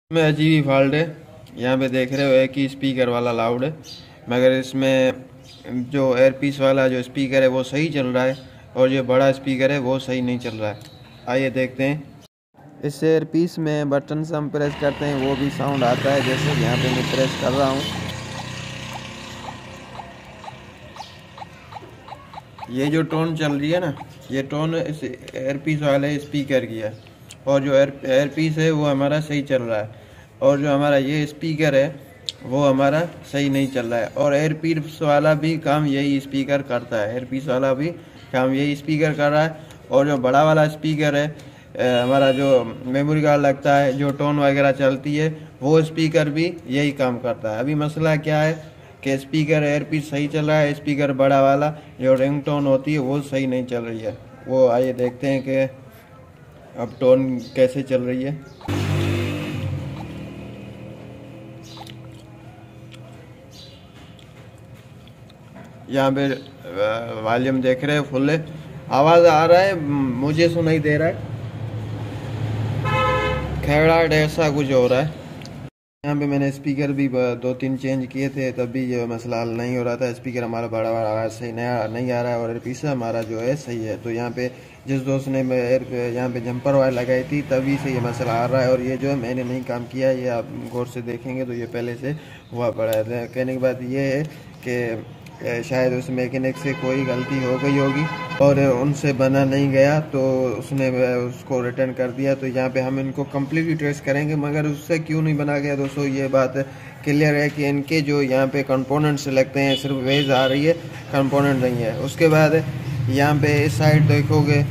में अजीब ही फॉल्ट है। यहाँ पे देख रहे हो एक ही स्पीकर वाला लाउड है, मगर इसमें जो एयरपीस वाला जो स्पीकर है वो सही चल रहा है और जो बड़ा स्पीकर है वो सही नहीं चल रहा है। आइए देखते हैं। इस एयरपीस में बटन से हम प्रेस करते हैं वो भी साउंड आता है, जैसे कि यहाँ पे मैं प्रेस कर रहा हूँ। ये जो टोन चल रही है ना, ये टोन इस एयरपीस वाले स्पीकर की है और जो एयरपीस है वो हमारा सही चल रहा है और जो हमारा ये स्पीकर है वो हमारा सही नहीं चल रहा है। और एयरपीस वाला भी काम यही स्पीकर करता है, एयरपीस वाला भी काम यही स्पीकर कर रहा है। और जो बड़ा वाला स्पीकर है हमारा जो मेमोरी कार्ड लगता है, जो टोन वगैरह चलती है, वो स्पीकर भी यही काम करता है। अभी मसला क्या है कि स्पीकर एयरपीस सही चल रहा है, स्पीकर बड़ा वाला जो रिंग टोन होती है वो सही नहीं चल रही है। वो आइए देखते हैं कि अब टोन कैसे चल रही है। यहाँ पे वॉल्यूम देख रहे हैं फुल है, आवाज़ आ रहा है, मुझे सुनाई दे रहा है, खड़ाहट ऐसा कुछ हो रहा है। यहाँ पे मैंने स्पीकर भी 2-3 चेंज किए थे, तब भी ये मसला हल नहीं हो रहा था। स्पीकर हमारा बड़ा बड़ा आवाज़ सही नहीं आ रहा है और एयरपीस हमारा जो है सही है। तो यहाँ पे जिस दोस्त ने यहाँ पे जंपर वायर लगाई थी तभी से ये मसला आ रहा है और ये जो है मैंने नहीं काम किया, ये आप गौर से देखेंगे तो ये पहले से हुआ पड़ा है। कहने की बात ये है कि शायद उस मैकेनिक से कोई गलती हो गई होगी और उनसे बना नहीं गया तो उसने उसको रिटर्न कर दिया। तो यहाँ पे हम इनको कम्प्लीटली ट्रेस करेंगे, मगर उससे क्यों नहीं बना गया दोस्तों, ये बात क्लियर है कि इनके जो यहाँ पे कंपोनेंट्स लगते हैं सिर्फ वेज आ रही है, कंपोनेंट नहीं है। उसके बाद यहाँ पे इस साइड देखोगे,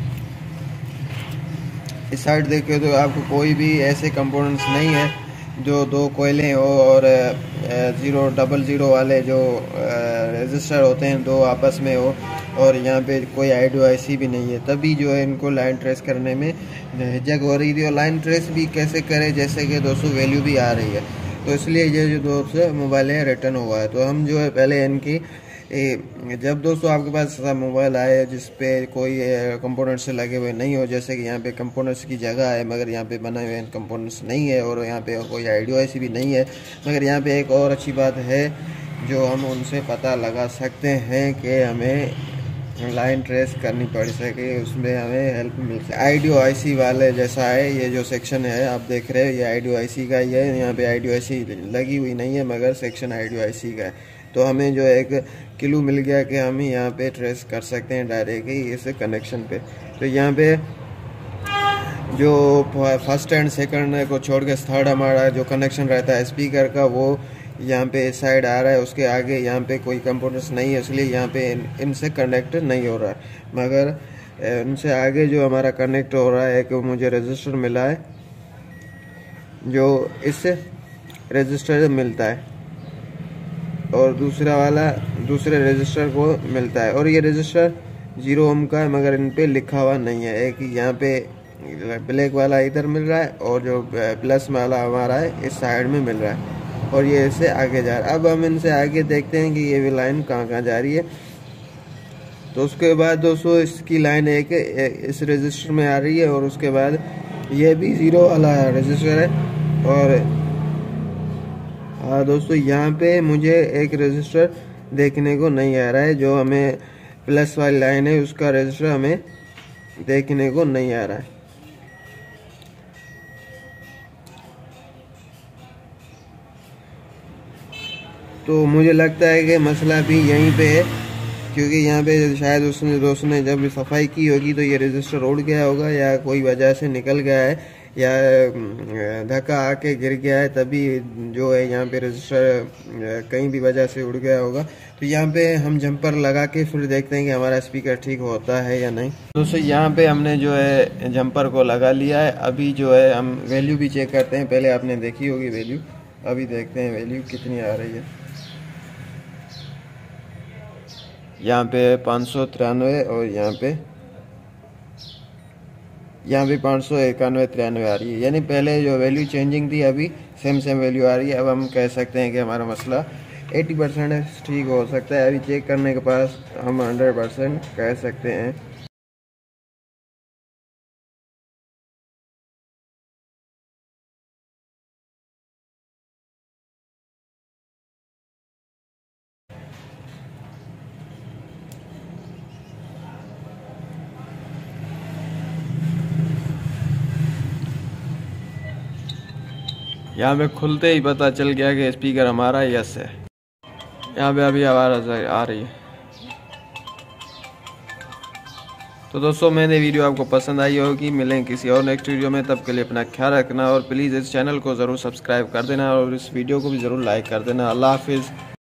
इस साइड देखे तो आपको कोई भी ऐसे कंपोनेंट्स नहीं है जो दो कोयले हो और 000 वाले जो रजिस्टर होते हैं दो आपस में हो, और यहाँ पे कोई आईडियो IC भी नहीं है। तभी जो है इनको लाइन ट्रेस करने में झिझक हो रही थी। और लाइन ट्रेस भी कैसे करें, जैसे कि दोस्तों वैल्यू भी आ रही है, तो इसलिए ये जो दोस्तों मोबाइल है रिटर्न हुआ है। तो हम जो है पहले इनकी जब दोस्तों आपके पास मोबाइल आए जिस पे कोई कंपोनेंट्स लगे हुए नहीं हो, जैसे कि यहाँ पे कंपोनेंट्स की जगह है मगर यहाँ पे बने हुए कंपोनेंट्स नहीं है और यहाँ पे कोई आईडियो IC भी नहीं है, मगर यहाँ पे एक और अच्छी बात है जो हम उनसे पता लगा सकते हैं कि हमें लाइन ट्रेस करनी पड़ सके, उसमें हमें हेल्प मिल सके। आईडियो IC वाले जैसा है ये जो सेक्शन है आप देख रहे हो, ये आईडियो IC का ही है। यहाँ पे आईडियो IC लगी हुई नहीं है मगर सेक्शन आईडियो IC का है। तो हमें जो एक क्लू मिल गया कि हम यहाँ पे ट्रेस कर सकते हैं डायरेक्टली इस कनेक्शन पे। तो यहाँ पे जो फर्स्ट एंड सेकंड को छोड़ के थर्ड हमारा जो कनेक्शन रहता है स्पीकर का, वो यहाँ पे इस साइड आ रहा है। उसके आगे यहाँ पे कोई कंपोनेंट्स नहीं है, इसलिए यहाँ पे इनसे कनेक्ट नहीं हो रहा है। मगर इनसे आगे जो हमारा कनेक्ट हो रहा है, एक मुझे रजिस्टर मिला है जो इससे रजिस्टर मिलता है और दूसरा वाला दूसरे रजिस्टर को मिलता है। और ये रजिस्टर 0 ओम का है मगर इन पे लिखा हुआ नहीं है। एक यहाँ पे ब्लैक वाला इधर मिल रहा है और जो प्लस वाला हमारा है इस साइड में मिल रहा है और ये इससे आगे जा रहा है। अब हम इनसे आगे देखते हैं कि ये भी लाइन कहाँ कहाँ जा रही है। तो उसके बाद दोस्तों इसकी लाइन एक इस रजिस्टर में आ रही है और उसके बाद ये भी 0 वाला रजिस्टर है। और हाँ दोस्तों, यहाँ पे मुझे एक रजिस्टर देखने को नहीं आ रहा है, जो हमें प्लस वाली लाइन है उसका रजिस्टर हमें देखने को नहीं आ रहा है। तो मुझे लगता है कि मसला भी यहीं पे है, क्योंकि यहाँ पे शायद उसने दोस्त ने जब सफाई की होगी तो ये रजिस्टर उड़ गया होगा या कोई वजह से निकल गया है या धक्का आके गिर गया है, तभी जो है यहाँ पे रजिस्टर कहीं भी वजह से उड़ गया होगा। तो यहाँ पे हम जंपर लगा के फिर देखते हैं कि हमारा स्पीकर ठीक होता है या नहीं। दोस्तों यहाँ पे हमने जो है जंपर को लगा लिया है। अभी जो है हम वैल्यू भी चेक करते हैं। पहले आपने देखी होगी वैल्यू, अभी देखते हैं वैल्यू कितनी आ रही है। यहाँ पे 593 और यहाँ पे 591-93 आ रही है, यानी पहले जो वैल्यू चेंजिंग थी अभी सेम वैल्यू आ रही है। अब हम कह सकते हैं कि हमारा मसला 80% ठीक हो सकता है। अभी चेक करने के पास हम 100% कह सकते हैं। यहाँ पे खुलते ही पता चल गया कि स्पीकर हमारा यस है। यहाँ पे अभी आवाज़ आ रही है। तो दोस्तों मेरी वीडियो आपको पसंद आई होगी। मिलें किसी और नेक्स्ट वीडियो में, तब के लिए अपना ख्याल रखना और प्लीज़ इस चैनल को ज़रूर सब्सक्राइब कर देना और इस वीडियो को भी ज़रूर लाइक कर देना। अल्लाह हाफिज़।